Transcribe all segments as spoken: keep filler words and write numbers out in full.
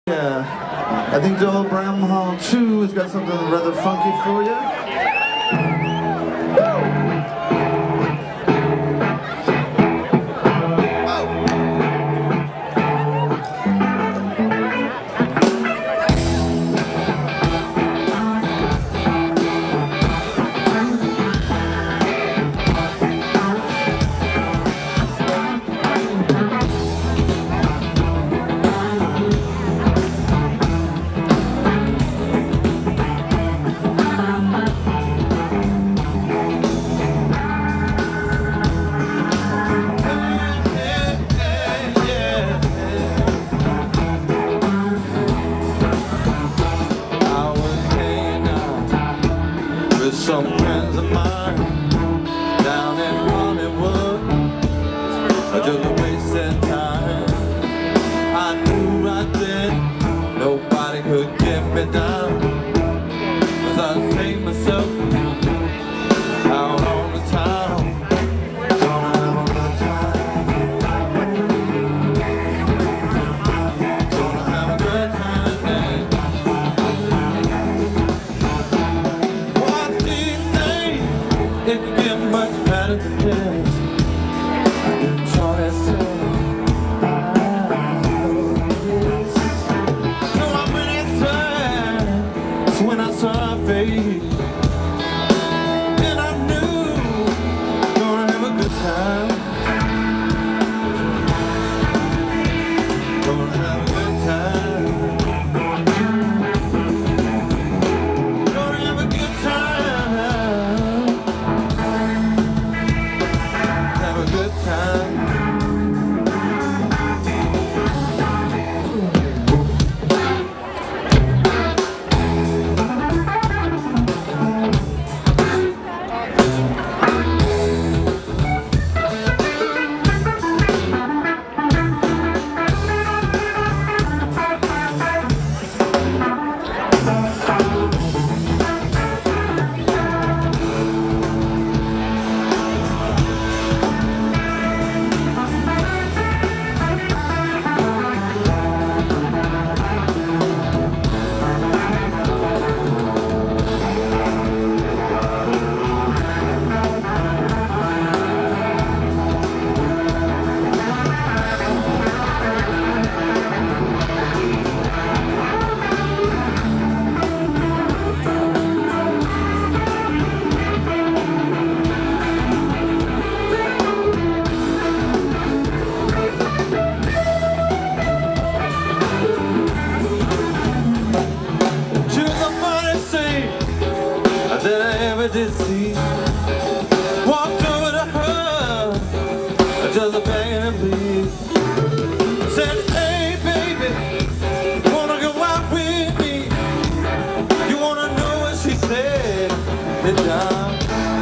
Yeah, I think Joel Bram Hall two has got something rather funky for you. Some friends of mine down in Hollywood are just wasting time. I knew right then nobody could get me down, 'cause I saved myself out on the town. Gonna have a good time. Gonna have a good time, man. It can get much better than this. So I said, so how many times when I saw her face, and I knew gonna have a good time. Gonna have a good time. Gonna have a good time. Good time. That I ever did see. Walked over to her, just begging her please. Said, hey baby, wanna go out with me? You wanna know what she said? Sit down.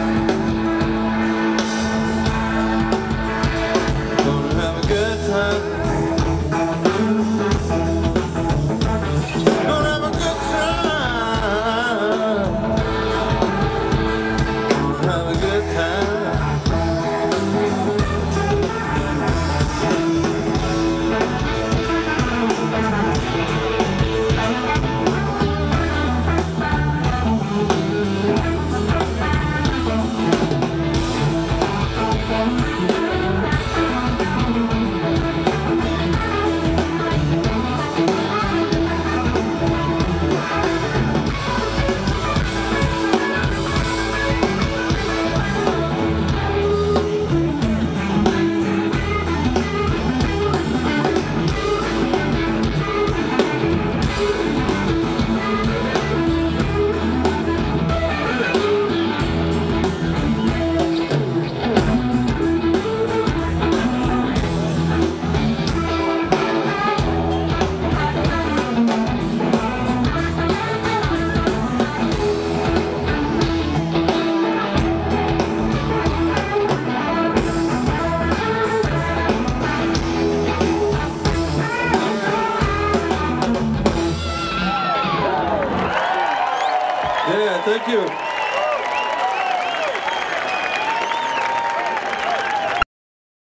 Gonna have a good time. Gonna have a good time. Have a good time. Yeah, thank you.